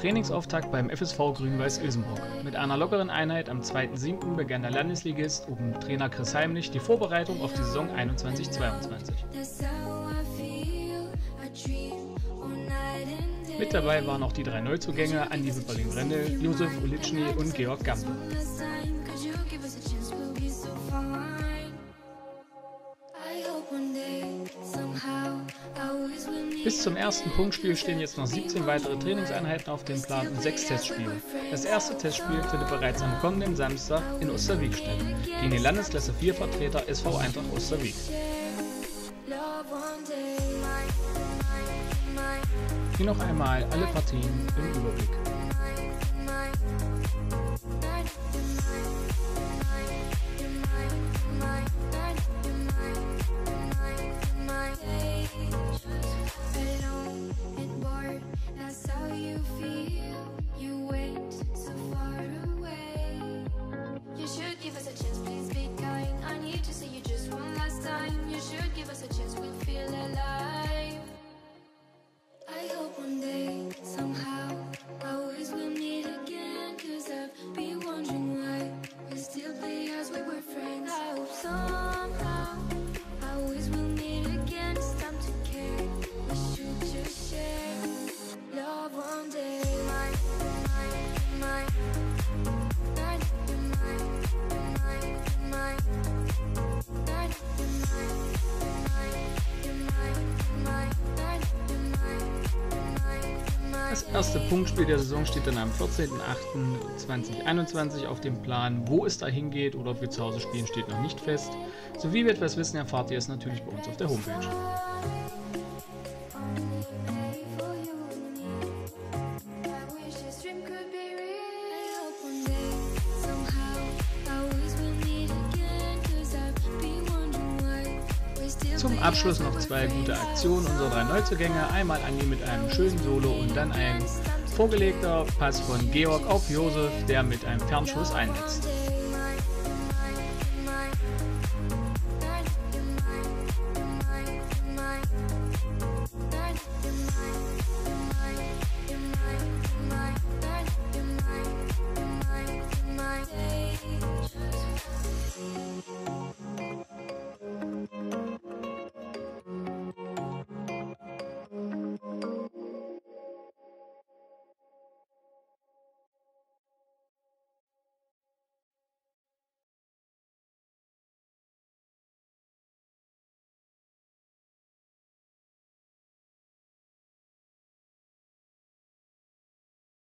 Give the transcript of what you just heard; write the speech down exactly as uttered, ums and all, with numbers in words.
Trainingsauftakt beim F S V Grün-Weiß Ilsenburg. Mit einer lockeren Einheit am zweiten siebten begann der Landesligist um Trainer Chris Heimlich die Vorbereitung auf die Saison einundzwanzig zweiundzwanzig. Mit dabei waren auch die drei Neuzugänge Andi Wipperling-Brendel, Josef Ulitschny und Georg Gampe. Bis zum ersten Punktspiel stehen jetzt noch siebzehn weitere Trainingseinheiten auf dem Plan und sechs Testspiele. Das erste Testspiel findet bereits am kommenden Samstag in Osterwieck statt, gegen den Landesklasse vier Vertreter S V Eintracht Osterwieck. Hier noch einmal alle Partien im Überblick. Das erste Punktspiel der Saison steht dann am vierzehnten achten zweitausendeinundzwanzig auf dem Plan. Wo es dahin geht oder ob wir zu Hause spielen, steht noch nicht fest. Sowie wir etwas wissen, erfahrt ihr es natürlich bei uns auf der Homepage. Zum Abschluss noch zwei gute Aktionen unserer drei Neuzugänge. Einmal Andi mit einem schönen Solo und dann ein vorgelegter Pass von Georg auf Josef, der mit einem Fernschuss einnetzt.